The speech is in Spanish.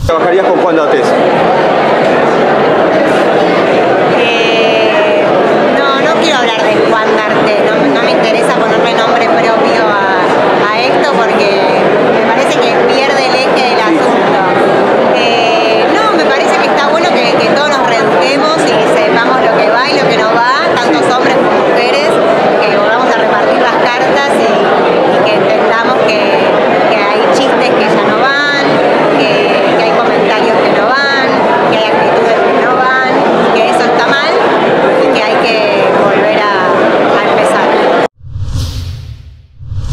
¿Trabajarías con Juan D'Artés? No quiero hablar de Juan D'Artés.